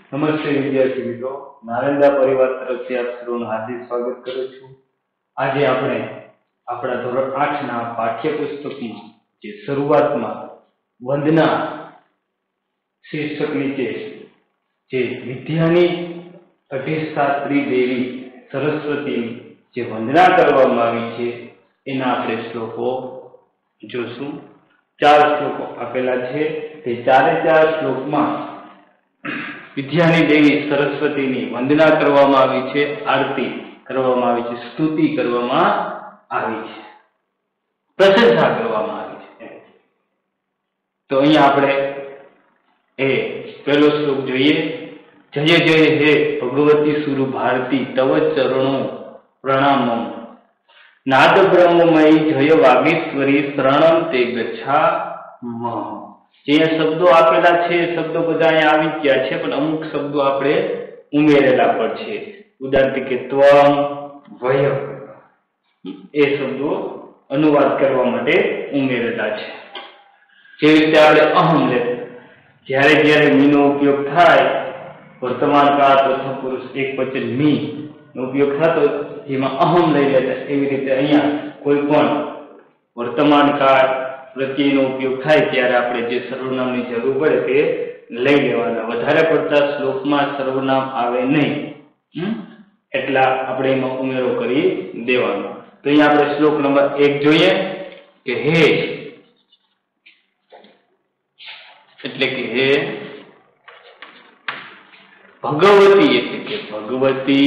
नमस्ते विद्यार्थी मित्रों, नालंदा परिवार तरफથી આપ સૌનું હાર્દિક સ્વાગત કરું છું। આજે આપણે આપણા ધોરણ 8 ના પાઠ્યપુસ્તકમાં જે શરૂઆતમાં વંદના શીર્ષક નીચે જે વિદ્યાની અધિષ્ઠાત્રી દેવી સરસ્વતીની જે વંદના કરવામાં આવી છે એના આપણે શ્લોકો જોશું। 4 શ્લોકો આપેલા છે। તે ચારે ચાર શ્લોકમાં विद्यानी देवी सरस्वती नी वंदना करवामां आवी छे, आरती करवामां आवी छे, स्तुति करवामां आवी छे, प्रशंसा करवामां आवी छे। तो अहींया आपणे ए पहेलो श्लोक जोईए। जय जय हे भगवती सुर भारती तव चरणों प्रणामम्, नाद ब्रह्ममयी जय वागीश्वरी शरणं ते गच्छामः। जे शब्दों आपेला छे शब्दों बधा अहींया आवी गया छे, पण अमुक शब्दों आपणे उमेरेला पण छे। उदाहरण तरीके त्वं, वयम् ए शब्दों अनुवाद करवा माटे उमेरेला छे। जेवी रीते आपणे अहम ले, ज्यारे ज्यारे मीनो उपयोग थाय वर्तमान काळ प्रथम पुरुष एकवचन मी नो उपयोग थतो जेमां अहम लई लेता, एवी रीते अहींया कोई पण वर्तमान काळ प्रत्ययનો उपयोग થાય ત્યારે આપણે જે સર્વનામની જરૂર પડે તે લઈ લેવાના। વધારે પડતા શ્લોકમાં સર્વનામ આવે નહીં, એટલા આપણે એમાં ઉમેરો કરી દેવાનો। તો અહીંયા આપણે શ્લોક નંબર 1 જોઈએ કે હે એટલે કે હે ભગવતી, એટલે કે ભગવતી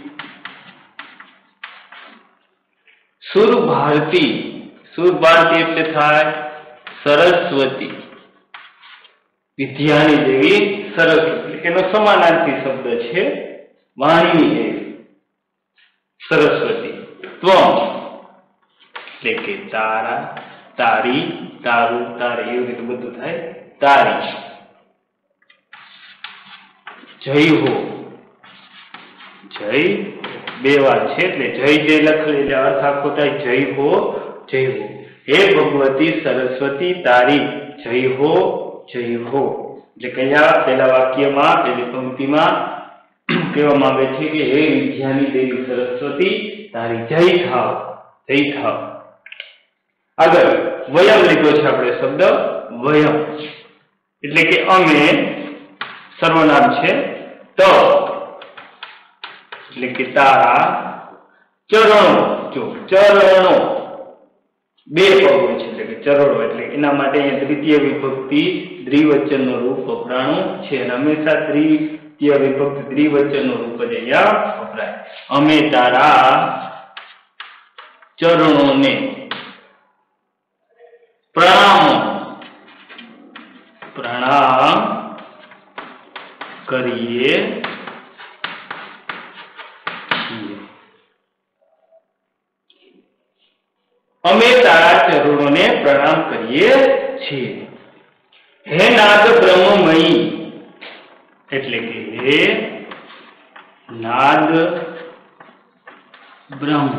સુર ભારતી, सुर भारती એટલે થાય સરસ્વતી, વિદ્યાની દેવી સરસ્વતી એનો સમાનાર્થી શબ્દ છે વાણીની દેવી સરસ્વતી। ત્વમ એટલે કે તારા, તારી, તારું, તારી એવી રીતે બધું થાય તારી। જય હો, જય બે વાર છે એટલે જય જય લખેલ એટલે અર્થ આખો થાય જય હો जय हो। हे भगवती सरस्वती तारी जय हो, जय हो। એટલે કયા પહેલા વાક્યમાં પહેલી પંક્તિમાં કહેવામાં આવે છે કે હે વિદ્યાની દેવી સરસ્વતી તારી જય થાવ, જય થાવ। આગળ વયમ લીધો છે આપણે શબ્દ વયમ એટલે કે અમે, સર્વનામ છે તો એટલે કે તારા ચરણો, જો ચરણો બે પગો છે એટલે કે ચરણો એટલે એના માટે અહીંયા દ્વિતીય વિભક્તિ દ્વિવચનનું રૂપ વપરાણું છે અને હંમેશા તૃતીય વિભક્તિ દ્વિવચનનું રૂપ જ અહીંયા વપરાય। અમે તારા ચરણોને પ્રણામ, પ્રણામ કરીએ છીએ। અમે તારા ચરણોને પ્રણામ કરીએ છીએ। હે નાદ બ્રહ્મમયી એટલે કે હે નાદ બ્રહ્મ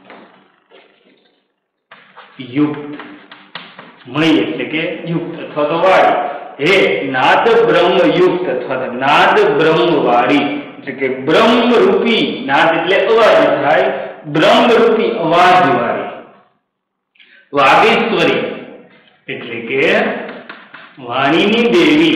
યુક્ત, મય એટલે કે યુક્ત અથવા તો વાળી, હે નાદ બ્રહ્મ યુક્ત અથવા તો નાદ બ્રહ્મ વાળી એટલે કે બ્રહ્મ રૂપી, નાદ એટલે અવાજ થાય, બ્રહ્મ રૂપી અવાજ વાળી। वागीश्वरी એટલે કે વાણીની દેવી।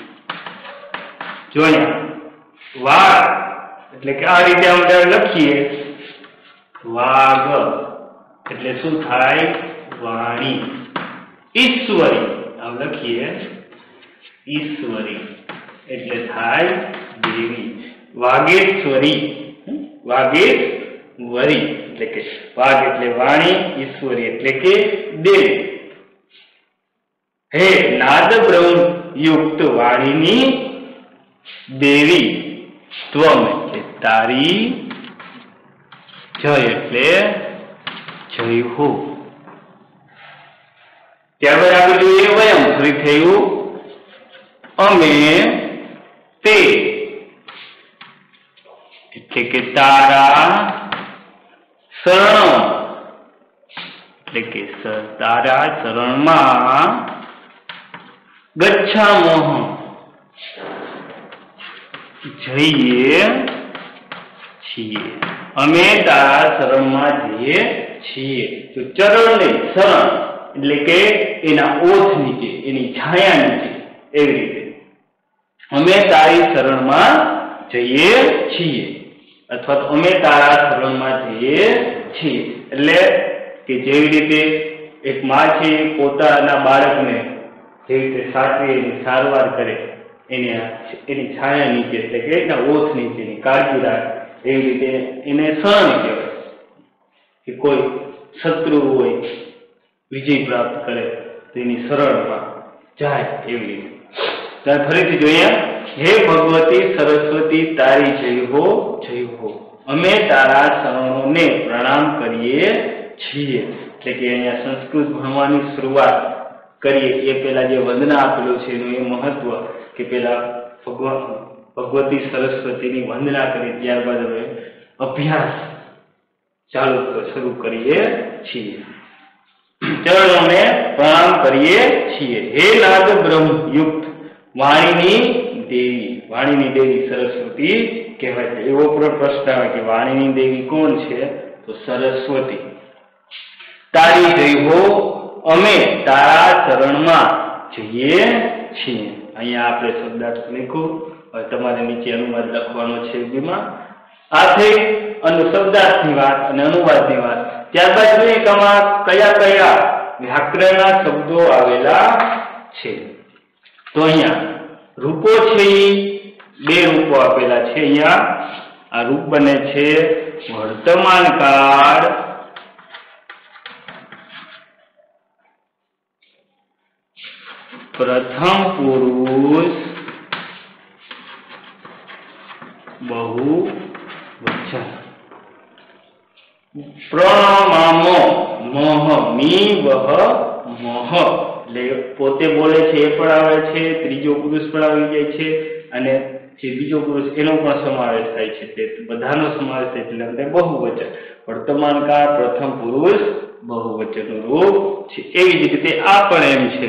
જોયા વાગ એટલે કે આ રીતે આપણે લખીએ વાગ એટલે શું થાય વાણી। ઈશ્વરી આમ લખીએ ઈશ્વરી એટલે થાય દેવી। વાગેશ્વરી, વાગેશ્વરી એટલે કે વાગ એટલે વાણી, ઈશ્વરી એટલે કે દેવી। હે નાદ બ્રહ્મ યુક્ત વાણીની દેવી, ત્વમ એટલે તારી, જય એટલે જય હો। ત્યારબાદ આપણે જોઈએ વયમ, ફરી થયું અમે તે એટલે કે તારા શરણ એટલે કે તારા શરણમાં ગચ્છામઃ જઈએ છીએ, અમે તારા શરણમાં જઈએ છીએ. તો ચરણ નહીં, શરણ એટલે કે એના ઓથ નીચે, એની છાયા નીચે, એવી રીતે અમે તારી શરણમાં જઈએ છીએ, અથવા તો અમે તારા શરણમાં જઈએ છીએ. એટલે કે જેવી રીતે એક માં છે પોતાના બાળકને જેવી રીતે સાચવી એની સારવાર કરે, એની છાયા નીચે એટલે કે એના ઓથ નીચેની કાળજી રાખે, એવી રીતે એને શરણ કહેવાય. કે કોઈ શત્રુ હોય વિજય પ્રાપ્ત કરે તો એની શરણમાં જાય, એવી રીતે. ત્યારે ફરીથી જોઈએ, હે ભગવતી સરસ્વતી તારી જય હો, જય હો, અમે તારા શરણોને પ્રણામ કરીએ છીએ. એટલે કે અહીંયા સંસ્કૃત ભણવાની શરૂઆત કરીએ એ પેલા જે વંદના આપેલું છે એનું એ મહત્વ કે પેલા ભગવતી સરસ્વતીની વંદના કરી, ત્યારબાદ હવે અભ્યાસ શરૂ કરીએ છીએ. ચરણોને પ્રણામ કરીએ છીએ. હે નાદ બ્રહ્મ યુક્ત વાણીની દેવી સરસ્વતી કહેવાય છે. એવો પ્રશ્ન આવે કે વાણીની દેવી કોણ છે? તો સરસ્વતી. તારી જય હો, અમે તારા શરણમાં જઈએ છીએ. અહીંયા આપણે શબ્દાર્થ લખ્યું, હવે તમારે નીચે અનુવાદ લખવાનો છે બીમાં. આ થઈ શબ્દાર્થની વાત અને અનુવાદની વાત. ત્યારબાદ જોઈએ કે આમાં કયા કયા વ્યાકરણના શબ્દો આવેલા છે. તો અહીંયા રૂપો છે, બે રૂપો આપેલા છે. અહીંયા આ રૂપ બને છે વર્તમાન કાળ, પ્રથમ પુરુષ, બહુવચન. પ્રણમામો મહ મી વહ મહ એટલે પોતે બોલે છે એ પણ આવે છે, ત્રીજો પુરુષ પણ આવી જાય છે, અને જે બીજો પુરુષ એનો પણ સમાવેશ થાય છે. તે બધાનો સમાવેશ થાય છે એટલે બહુવચન. વર્તમાન કાળ, પ્રથમ પુરુષ, બહુવચનનું રૂપ છે. એવી જ રીતે આ પણ એમ છે,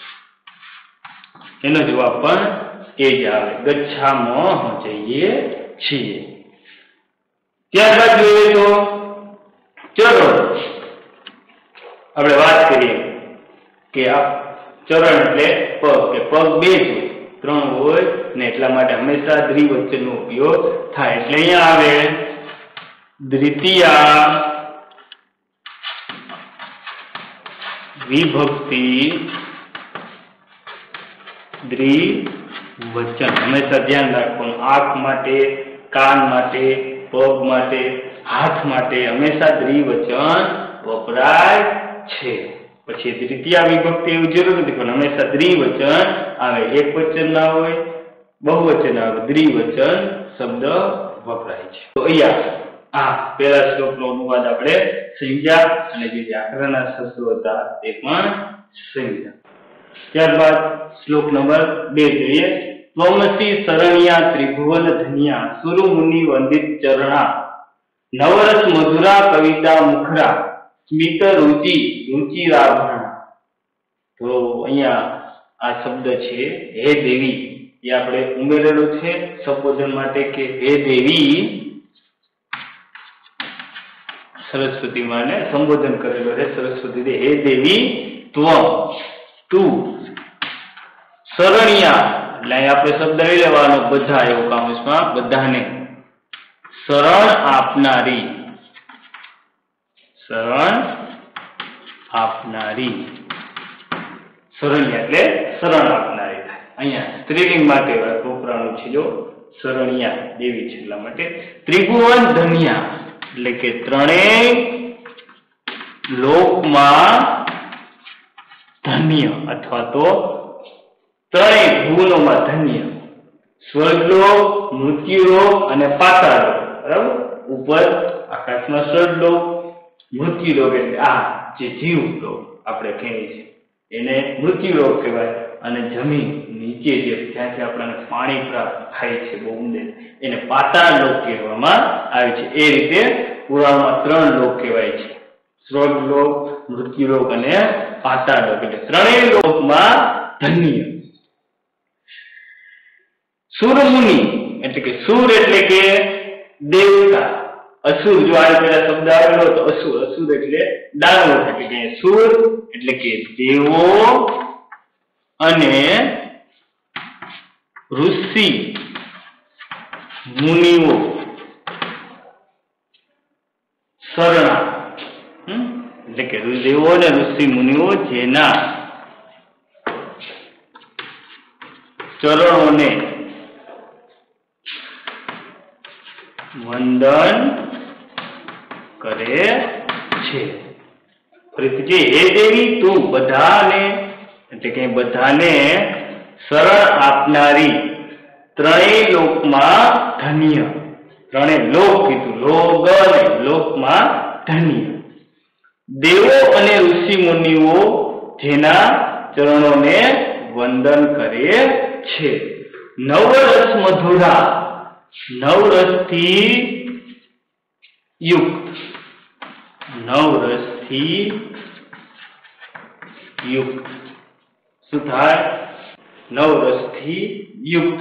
એનો જવાબ પણ એ જ આવે, ગચ્છામઃ જઈએ છીએ. ત્યારબાદ જોઈએ તો ચરણ. આપણે વાત કરીએ કે આ ચરણ એટલે પગ, કે પગ બે જ હોય, ત્રણ હોય ને એટલા માટે હંમેશા દ્વિવચનનો ઉપયોગ થાય. એટલે અહીંયા આવે દ્વિતીયા વિભક્તિ દ્વિવચન. હંમેશા ધ્યાન રાખવાનું. આંખ માટે, કાન માટે, પગ માટે, હાથ માટે હંમેશા દ્વિવચન વપરાય છે. પછી દ્વિતીયા વિભક્તિ એવું જરૂર નથી, પણ હંમેશા દ્વિવચન આવે. એક વચન ના હોય, બહુવચન આવે, દ્વિવચન શબ્દ વપરાય છે. તો અહીંયા આ પહેલા શ્લોકનો અનુવાદ આપણે સમજ્યા અને જે વ્યાકરણના શબ્દો હતા તે પણ સમજ્યા. ત્યારબાદ શ્લોક નંબર 2 જોઈએ. ત્વમસી શરણ્યા ત્રિભુવન ધન્યા સુરુ મુનિ વંદિત ચરણા નવરસ મધુરા કવિતા મુખરા સ્મિત રુચિ રુચિરાભરણા. તો અહીંયા આ શબ્દ છે હે દેવી, એ આપણે ઉમેરેલો છે સંબોધન માટે કે હે દેવી. સરસ્વતી માને સંબોધન કરેલો છે. સરસ્વતી હે દેવી ત્વમ, તું, શરણ્યા એટલે આપણે શબ્દ લઈ લેવાનો બધા, એવું કામમાં બધાને, શરણ આપનારી, શરણ આપનારી. શરણ્યા એટલે શરણ આપનારી થાય. અહીંયા સ્ત્રીલિંગ માટે વપરાણું છે. જો શરણ્યા દેવી છે એટલા માટે. ત્રિભુવન ધન્યા એટલે કે ત્રણેય લોકમાં ધન્ય, અથવા તો ત્રણેય ભુવનોમાં ધન્ય. સ્વર્ગલોક, મૃત્યુલોક અને પાતાળલોક. બરાબર? ઉપર આકાશમાં સ્વર્ગલોક, મૃત્યુલોક એટલે આ જે જીવલોક આપણે કહીએ છીએ એને મૃત્યુલોક કહેવાય, અને જમીન નીચે જે જ્યાંથી આપણને પાણી પ્રાપ્ત થાય છે બહુ ઊંડે, એને પાતાળલોક કહેવામાં આવે છે. એ રીતે પુરાણમાં 3 લોક કહેવાય છે, સ્વર્ગલોક, મૃત્યુલોક અને પાતાળલોક. એટલે ત્રણેય લોકમાં ધન્ય. સુરમુનિ એટલે કે સુર એટલે કે દેવતા, અસુર જો આ પેલા શબ્દ આવેલો તો અસુર, અસુર એટલે દાનવ, એટલે કે સુર એટલે કે દેવો અને ઋષિ મુનિઓ શરણા, એટલે કે દેવો અને ઋષિ મુનિઓ જેના ચરણોને વંદન કરે છે. ફરીથી હે દેવી તું બધાને, એટલે કે બધાને શરણ આપનારી, ત્રણેય લોકમાં ધન્ય, ત્રણેય લોક કીધું, લોક અને લોકમાં ધન્ય, દેવો અને ઋષિ મુનિઓ જેના ચરણોને વંદન કરે છે. નવરસ મધુરા, નવરસથી યુક્ત, નવરસથી યુક્ત શું થાય? નવરસથી યુક્ત.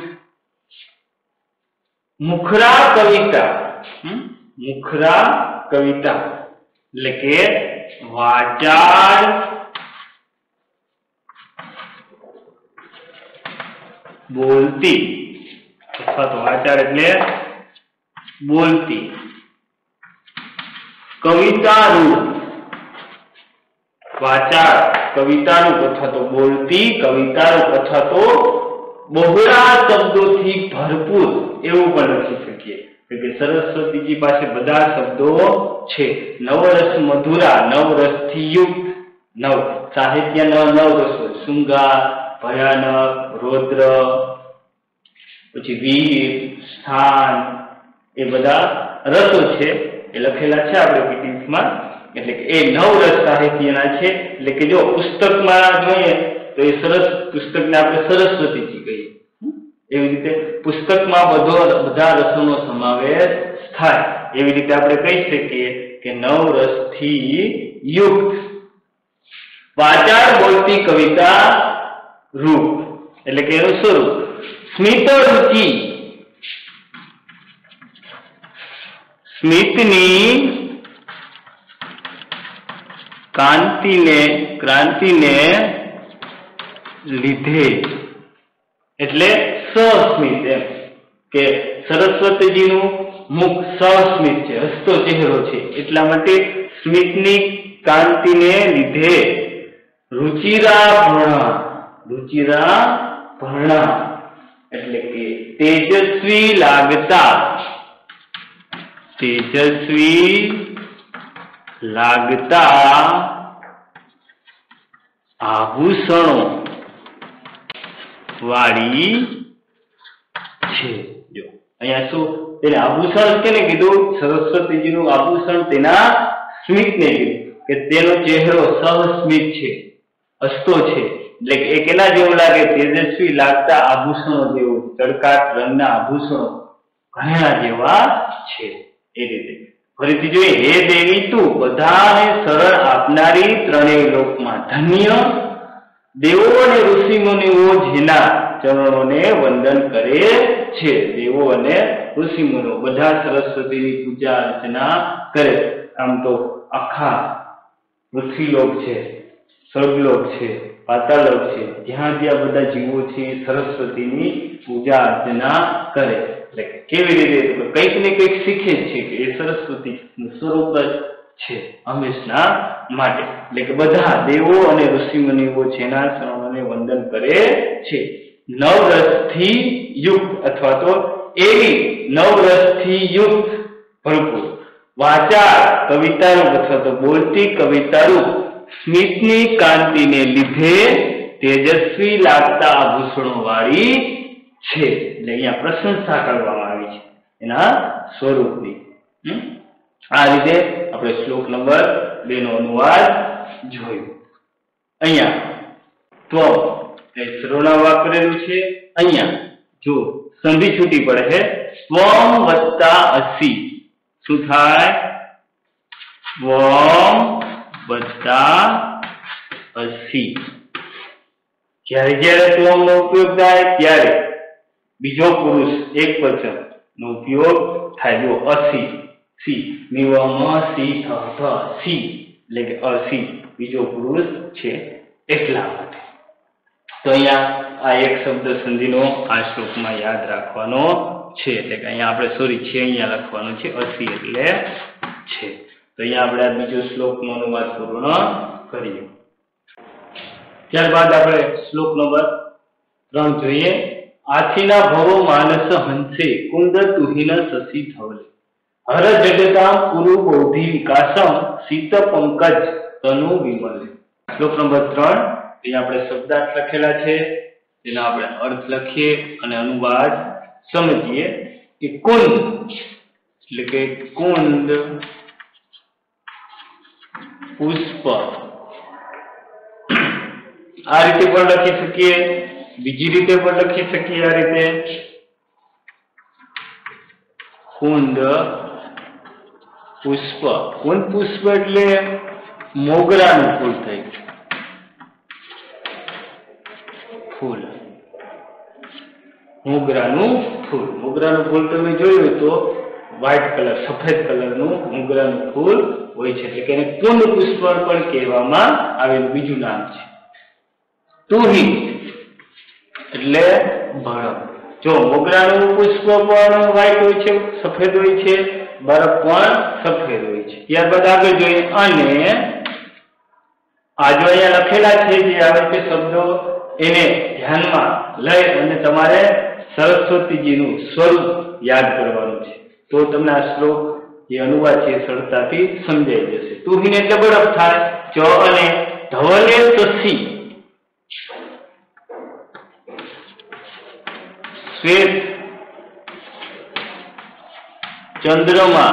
મુખરા કવિતા, મુખરા કવિતા એટલે કે વાચાળ બોલતી, અથવા તો વાચાળ એટલે બોલતી, કવિતારૂપ, વાચાળ કવિતારૂપ અથવા તો બોલતી કવિતારૂપ અથવા તો બહોળા શબ્દોથી ભરપૂર એવું પણ લખી શકીએ કે સરસ્વતીજી પાસે બધા શબ્દો છે. નવરસ મધુરા, નવરસથી યુક્ત, નવ સાહિત્યના નવ રસો, શૃંગાર, ભયાનક, રૌદ્ર, પછી વીર, સ્થાન, એ બધા રસો છે એ લખેલા છે આપણે પીટીએફમાં. એટલે કે એ નવ રસ સાહિત્યના છે. એટલે કે જો પુસ્તકમાં જોઈએ તો એ સરસ પુસ્તકને આપણે સરસ્વતીજી કહીએ, એવી રીતે પુસ્તકમાં બધા રસોનો સમાવેશ થાય. એવી રીતે આપણે કહી શકીએ કે નવ રસથી યુક્ત. વાચાળ બોલતી કવિતા રૂપ એટલે કે એનું સ્વરૂપ. સ્મિત રુચિ, સ્મિતની ક્રાંતિને લીધે એટલે સસ્મિત, એમ કે સરસ્વતીજીનું મુખ સસ્મિત છે, હસતો ચહેરો છે, એટલા માટે સ્મિતની કાંતિને લીધે રુચિરા ભર્ણા, રુચિરા ભર્ણા એટલે કે તેજસ્વી લાગતા, તેજસ્વી લાગતા આભૂષણો વાળી છે. જો અહીંયા શું તેને આભૂષણ કેને કીધું? સરસ્વતીજીનું આભૂષણ તેના સ્મિતને કીધું કે તેનો ચહેરો સહસ્મિત છે, હસતો છે. એટલે કે એ કેના જેવું લાગે? તેજસ્વી લાગતા આભૂષણો જેવું, ચળકાટ રંગના આભૂષણો ઘણા જેવા છે. એ રીતે ફરીથી જોઈએ, હે દેવી તું બધાને શરણ આપનારી, ત્રણેય લોકમાં ધન્ય, દેવો અને ઋષિ મુનિઓ જેના ચરણોને વંદન કરે છે. દેવો અને ઋષિ મુનિઓ બધા સરસ્વતીની પૂજા અર્ચના કરે. આમ તો આખા પૃથ્વીલોક છે, સ્વર્ગલોક છે, પાતાળલોક છે, જ્યાં જ્યાં બધા જીવો છે સરસ્વતીની પૂજા અર્ચના કરે. એટલે કેવી રીતે? કંઈક ને કંઈક શીખે છે કે એ સરસ્વતીનું સ્વરૂપ જ છે હંમેશના માટે. એટલે કે બધા દેવો અને ઋષિ મુનિઓ જેના ચરણોને વંદન કરે છે. નવરસથી યુક્ત અથવા તો એવી નવરસથી યુક્ત ભરપૂર, વાચાળ કવિતારૂપ અથવા તો બોલતી કવિતારૂપ, સ્મિતની કાંતિને લીધે તેજસ્વી લાગતા આભૂષણો વાળી છે. એટલે અહીંયા પ્રશંસા કરવામાં આવી છે એના સ્વરૂપની. આ રીતે આપણે શ્લોક નંબર 2 નો અનુવાદ જોયું. અહીંયા ત્વમ એ સર્વનામ વાપરેલું છે. અહીંયા જો સંધિ છૂટી પડે છે, ત્વમ વત્તા અસી શું થાય? ત્વમ વત્તા અસી. જ્યારે જ્યારે ત્વમ નો ઉપયોગ થાય ત્યારે बीजो पुरुष एक वचन नो उपयोग थाय। जो असी सी निवम सी थ थ सी એટલે કે અસી બીજો પુરુષ છે એટલા માટે। તો અહીંયા આ એક શબ્દ સંધિનો આ શ્લોકમાં યાદ રાખવાનો છે એટલે કે અહીંયા આપણે સોરી છે અહીંયા લખવાનું છે અસી એટલે છે। તો અહીંયા આપણે આ બીજો શ્લોકનો અનુવાદ પૂર્ણ કરીએ। ત્યારબાદ આપણે શ્લોક નંબર 3 જોઈએ। आथिना भवो मानस हंसे कुंद तुहिन शशि धवले हर जगता पुरु बौद्धि विकासम शीत पंकज तनु विमले। श्लोक नंबर 3 ये આપણે શબ્દાર્થ લખેલા છે તેનો આપણે અર્થ લખીએ અને અનુવાદ સમજીએ કે કુંદ એટલે કે કુંદ પુષ્પ આ રીતે પણ લખી શકીએ। બીજી રીતે પણ લખી શકીએ આ રીતે કુંદ પુષ્પ। કુંદ પુષ્પ એટલે મોગરાનું ફૂલ થઈ ફૂલ મોગરાનું ફૂલ। મોગરાનું ફૂલ તમે જોયું તો વ્હાઈટ કલર સફેદ કલરનું મોગરાનું ફૂલ હોય છે એટલે કે એને કુંદ પુષ્પ પણ કહેવામાં આવેલું બીજું નામ છે। તુહિન એટલે બરફ। જો મોગરાનું પુષ્પ પણ વ્હાઈટ હોય છે સફેદ હોય છે બરફ પણ સફેદ હોય છે। ત્યારબાદ આગળ જોઈએ અને આ જો અહીંયા લખેલા છે જે આવે છે શબ્દો એને ધ્યાનમાં લઈ અને તમારે સરસ્વતીજીનું સ્વરૂપ યાદ કરવાનું છે તો તમને આ શ્લોક જે અનુવાદ છે સરળતાથી સમજાઈ જશે। તુહિન એટલે બરફ થાય। ચ અને ધવલે શશી श्वेत चंद्रमा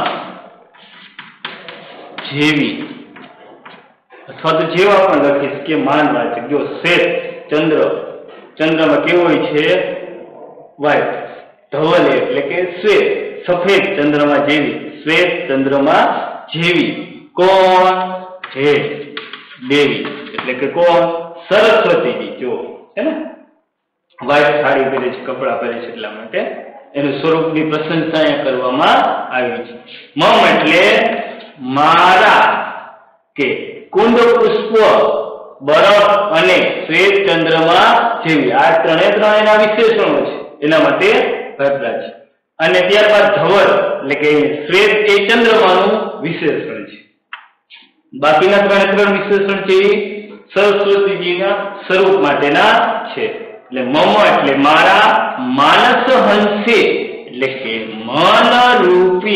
जेवी अथवा तो जेवा पण लखी सके मानवाचक। जो श्वेत चंद्र चंद्रमा केवो होय छे व्हाइट धवले એટલે કે श्वेत सफेद चंद्रमा जेवी श्वेत चंद्रमा जेवी कोण है देवी એટલે કે कोण सरस्वती जी। जो है ने व्हाइट साड़ी पहरे छे कपड़ा पहरे छे એટલા માટે એનું સ્વરૂપની પ્રશંસા કરવામાં આવી છે। મમ એટલે મારા કે કુંદ પુષ્પ બરફ અને શ્વેત ચંદ્રમા જેવી આ ત્રણે એના વિશેષણો છે એના માટે વપરાય છે। અને ત્યારબાદ ધવલ એટલે કે શ્વેત એ ચંદ્રમાનું વિશેષણ છે। બાકીના ત્રણ વિશેષણ છે સરસ્વતીજીના સ્વરૂપ માટેના છે। એટલે મમ એટલે મારા માનસ હંસે એટલે કે મન રૂપી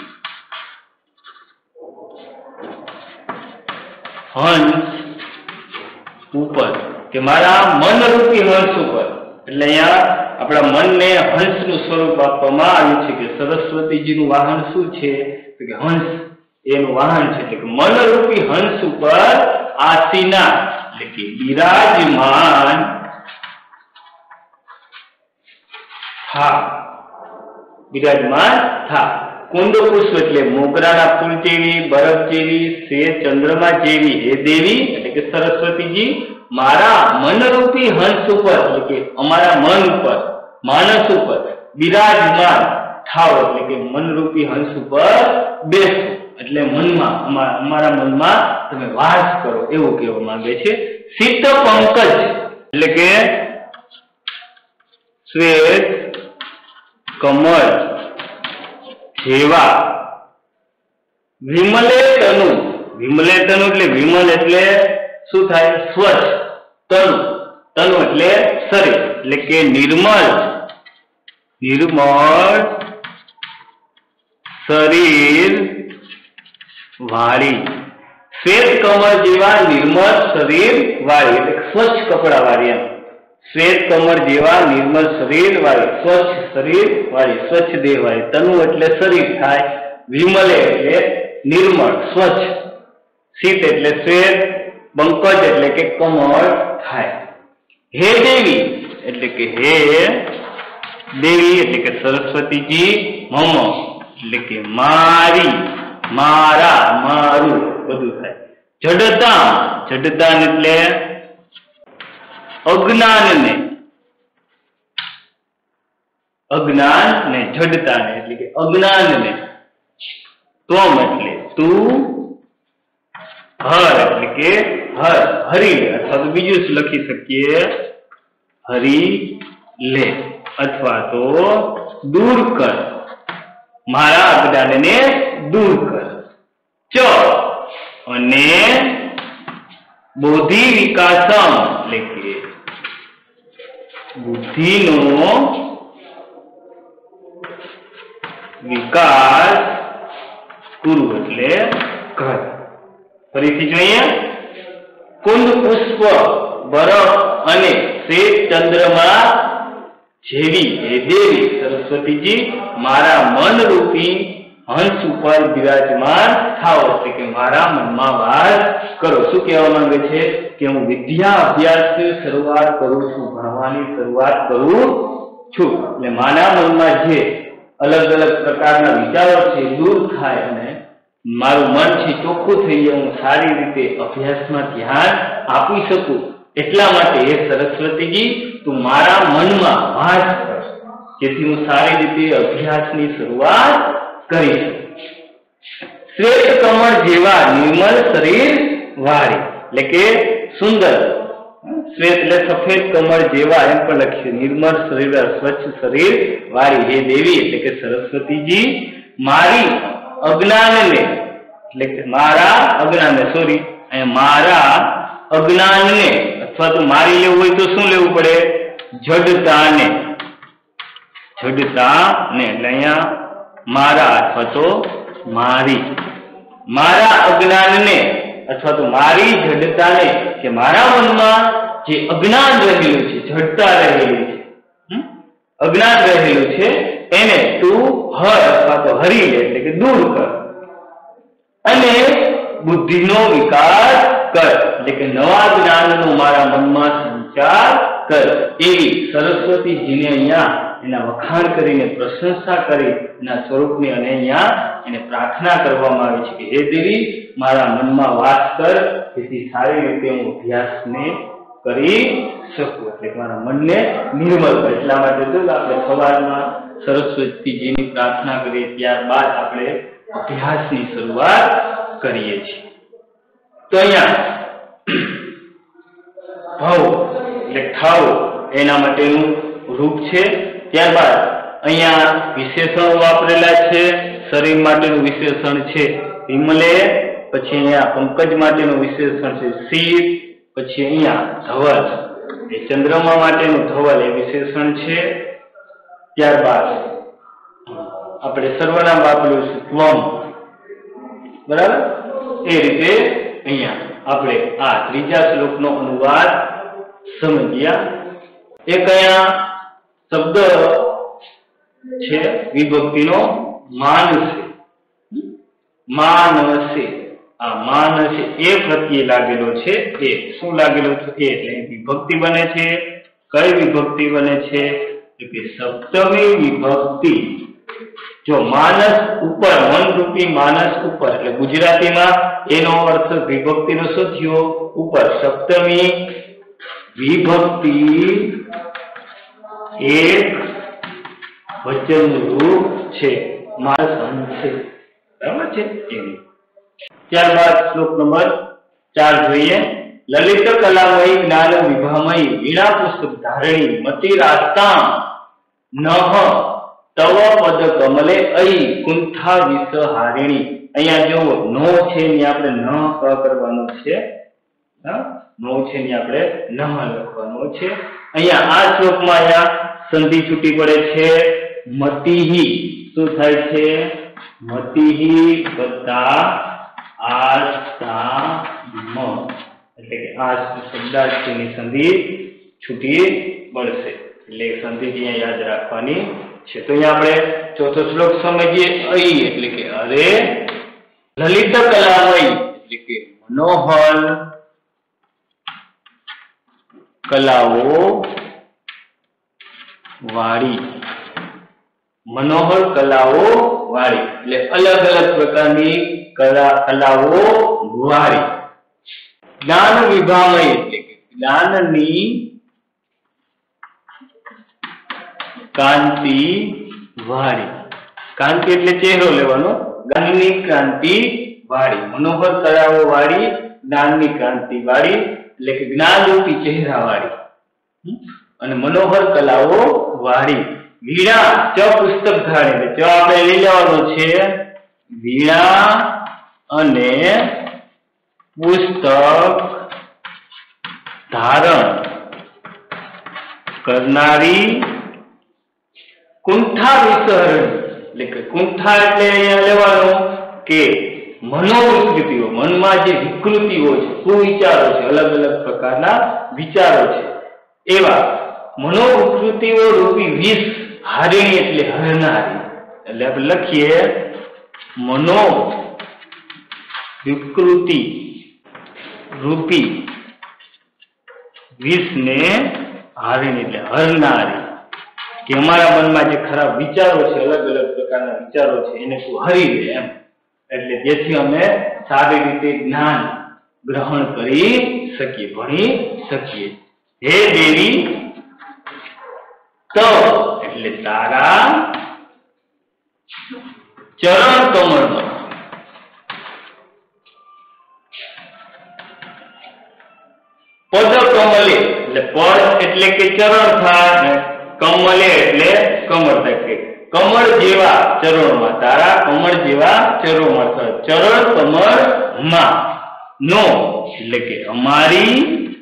હંસ ઉપર કે મારા મન રૂપી હંસ ઉપર એટલે અહીંયા આપણા મનને હંસનું સ્વરૂપ આપવામાં આવ્યું છે કે સરસ્વતીજીનું વાહન શું છે તો કે હંસ એનું વાહન છે એટલે કે મન રૂપી હંસ ઉપર આસીના એટલે કે બિરાજમાન था विराजमान था। कुंद पुष्प એટલે મોગરાના ફૂલ જેવી બરફ જેવી શ્વેત ચંદ્રમા જેવી હે દેવી એટલે કે સરસ્વતીજી મારા મનરૂપી હંસ ઉપર એટલે કે અમારા મન ઉપર માનસ ઉપર બિરાજમાન થાવ એટલે કે મનરૂપી હંસ ઉપર બેસો એટલે મનમાં અમારા મનમાં તમે વાસ કરો એવું કહેવા માંગે છે। शीत पंकज એટલે કે श्वेत कमल जेवा विमले तनु એટલે વિમલ એટલે શું થાય સ્વચ્છ તનુ તનુ એટલે શરીર એટલે કે નિર્મળ શરીર વાળી। શ્વેત કમળ જેવા નિર્મળ શરીર વાળી એટલે સ્વચ્છ કપડા વાળી એમ। श्वेत कमर जेवा निर्मल शरीर वाली स्वच्छ शरीर वाली स्वच्छ देह वाली। तनु एटले शरीर थाय विमले एटले निर्मल स्वच्छ शीत एटले श्वेत पंकज एटले के कमल थाय। हे देवी एटले के हे देवी एटले के सरस्वती जी मम एटले के मारी मारा मारू बधु थाय। जडता जडता एटले अज्ञान ने अज्ञान ने जड़ता ने એટલે કે અજ્ઞાન ને त्वम એટલે તું हर એટલે કે हर हरी ले अथवा तो बीजू लखी सकीए हरी ले अथवा तो दूर कर मारा अज्ञान ने दूर कर च अने बुद्धि विकासम એટલે કે बुद्धिनो विकास कुरु એટલે કર ફરીથી જોઈએ कुंद पुष्प बरफ अने श्वेत चंद्रमा जेवी हे देवी सरस्वती जी मारा मन रूपी हंस पर विराजमान थाओ એટલે કે મારા મનમાં વાસ કરો શું કહેવા માંગે છે કે હું વિદ્યા અભ્યાસની શરૂઆત કરું છું ભણવાની શરૂઆત કરું છું એટલે મારા મનમાં જે अलग अलग प्रकारना विचारो छे दूर थाय अने मारू मन छे चोख्खुं थई जाय हूँ सारी रीते अभ्यासमां ध्यान आपी शकूं एटला माटे हे सरस्वती जी तू मारा मनमा वास कर जेथी हूँ सारी रीते अभ्यासनी शरूआत करी शकूं श्वेत कमळ जेवा निर्मल शरीर वाળી એટલે કે सुंदर श्वेत એટલે सफेद कमळ जेवा एम पण लख्યું निर्मल शरीर स्वच्छ शरीर वाળી हे देवी એટલે કે सरस्वती जी मारी अज्ञान ने એટલે કે મારા અજ્ઞાન ને સોરી અહીંયા મારા અજ્ઞાન ને અથવા તો મારી લેવું હોય તો શું લેવું પડે જડતા ને એટલે અહીંયા મારા अथवा तो मारी मारा अज्ञान ने अथवा तो मारी जड़ता ने के मारा मन में जे अज्ञान रहेलू छे जड़ता रहेली छे अज्ञान रहेलू छे एने तू हर अथवा तो हरी ले એટલે કે दूर कर अने बुद्धि नो विकास कर એટલે કે नवा ज्ञान नो मारा मन में संचार कर एवी सरस्वती जी ने अहींया एना वखाण करीने प्रशंसा करी एना स्वरूपनी अने अहींया एने प्रार्थना करवामां आवी छे के हे देवी मारा मनमा वास कर जेथी सारी रीते हूँ अभ्यासने करी શકું એટલે મારા મનને નિર્મલ કરે એટલા માટે જો આપણે સવારમાં સરસ્વતીજીની પ્રાર્થના કરીએ ત્યારબાદ આપણે અભ્યાસની શરૂઆત કરીએ છીએ તો અહીંયા ભાવ એટલે થાવ એના માટેનું રૂપ છે ત્યારબાદ અહીંયા વિશેષણો વાપરેલા છે શરીર માટેનું વિશેષણ છે વિમલે પછી અહીંયા પંકજ માટેનું વિશેષણ છે શીત પછી અહીંયા ધવલ એ ચંદ્रमा માટેનું ધવલ એ વિશેષણ છે ત્યારબાદ આપણે સર્વનામ વાપર્યું છે ત્વમ બરાબર એ રીતે અહીંયા આપણે આ ત્રીજા શ્લોકનો અનુવાદ સમજ્યા એક અહીંયા શબ્દ છે વિભક્તિનો માનસે માનસે आ मानसे ए प्रत्यय लागेलो छे ए शुं लागेलो छे ए એટલે વિભક્તિ બને છે કઈ વિભક્તિ બને છે કે સપ્તમી વિભક્તિ જો માનસ ઉપર મન રૂપી માનસ ઉપર એટલે ગુજરાતીમાં એનો અર્થ વિભક્તિનો શું થયો ઉપર સપ્તમી વિભક્તિ એક વચનનું રૂપ છે માનસ અંશે બરાબર છે એમ ત્યારબાદ શ્લોક નંબર 4 જોઈએ લલિત કલામયી જ્ઞાન વિભામયી વીણા પુસ્તક ધારણી મતિ રાસ્તા નહ તવ પદ કમલે અઈ કુંઠા વિસહારિણી અહીંયા જો નો છે ને આપણે ન ક કરવાનો છે નો છે ને આપણે નહ લખવાનો છે અહીંયા આ શ્લોકમાં અહીંયા સંધિ છૂટી પડે છે મતિહી શું થાય છે મતિહી વત્તા आस्ताम એટલે કે આ શબ્દાર્થની સંધિ છૂટી પડશે એટલે સંધિ અહીંયા યાદ રાખવાની છે તો અહીંયા આપણે ચોથો શ્લોક સમજીએ અઈ એટલે કે અરે લલિત કલામય એટલે કે મનોહર કલાઓ વાળી मनोहर कलाओ वाली એટલે अलग अलग प्रकारनी कलाओ वाली ज्ञान विभामय એટલે કે જ્ઞાનની કાંતિ વાળી. કાંતિ એટલે ચહેરો લેવાનો. જ્ઞાનની ક્રાંતિ વાળી, મનોહર કળાઓ વાળી, જ્ઞાનની ક્રાંતિ વાળી એટલે કે જ્ઞાનરૂપી ચહેરા વાળી અને મનોહર કલાઓ વાળી. વીણા ચ પુસ્તક ધારણી, ચ આપણે લઈ લેવાનો છે. વીણા અને પુસ્તક ધારણ કરનારી કુંઠા વિસહરણી, એટલે કે કુંઠા એટલે અહીંયા લેવાનો કે મનોવિકૃતિઓ, મનમાં જે વિકૃતિઓ છે, કુવિચારો છે, અલગ અલગ પ્રકારના વિચારો છે, એવા મનોવિકૃતિઓ રૂપી વિષ હારિણી એટલે હરનારી. એટલે આપણે લખીએ મનો વિકૃતિ રૂપી વિષને હારિણી એટલે હરનારી, કે અમારા મનમાં જે ખરાબ વિચારો છે, અલગ અલગ પ્રકારના વિચારો છે, એને તું હરી લે એમ. એટલે જેથી અમે સારી રીતે જ્ઞાન ગ્રહણ કરી શકીએ, ભણી શકીએ. હે દેવી તવ એટલે તારા ચરણ કમળમાં પદ કમલે એટલે પદ એટલે કે ચરણ થાય, કમલે એટલે કમળ થાય, કે કમળ જેવા ચરણોમાં, તારા કમળ જેવા ચરણોમાં, ચરણ કમળમાં નો એટલે કે અમારી,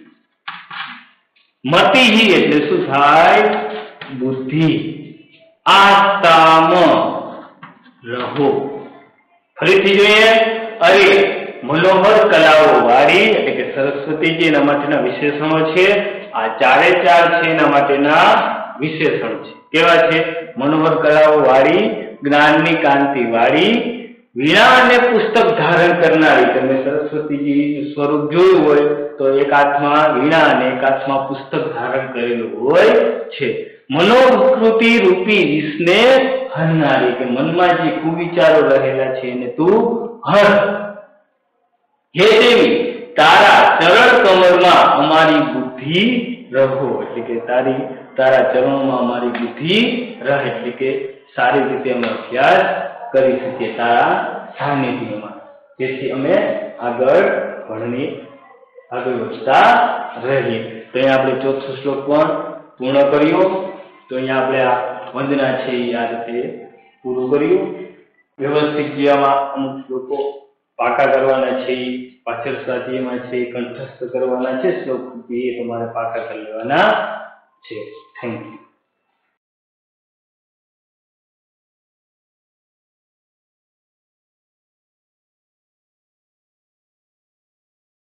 મતિહી એટલે શું થાય? બુદ્ધિ, આસ્તામ રહો. ફરીથી જોઈએ. અરે મનોહર કલાઓ વાળી એટલે કે સરસ્વતીજી એના માટેના વિશેષણો છે. આ ચારે ચાર છે એના માટેના વિશેષણ છે. કેવા છે? મનોહર કલાઓ વાળી, જ્ઞાનની કાંતિ વાળી, વીણા અને પુસ્તક ધારણ કરનારી. તમે સરસ્વતીજી સ્વરૂપ જોયું હોય તો એક હાથમાં વીણા અને એક હાથમાં પુસ્તક ધારણ કરેલું હોય છે. મનોવિકૃતિ રૂપી વિષને હરનારી, કે મનમાં જે કુવિચારો રહેલા છે એને તું હર. હે દેવી તારા ચરણ કમળમાં અમારી બુદ્ધિ રહો, એટલે કે તારા ચરણોમાં અમારી બુદ્ધિ રહે, એટલે કે સારી રીતે અમે અભ્યાસ કરી શકીએ તારા સાનિધ્યમાં, જેથી અમે આગળ વધતા રહીએ. તો અહીંયા આપણે ચોથો શ્લોક પણ પૂર્ણ કર્યો. તો અહીંયા આપણે આ વંદના છે એ આ રીતે પૂરું કર્યું. વ્યવસ્થિત જે આમાં અમુક શ્લોકો પાકા કરવાના છે, પાછળ સ્વાધ્યાયમાં છે, કંઠસ્થ કરવાના છે શ્લોક, એ તમારે પાકા કરી લેવાના છે. Thank you.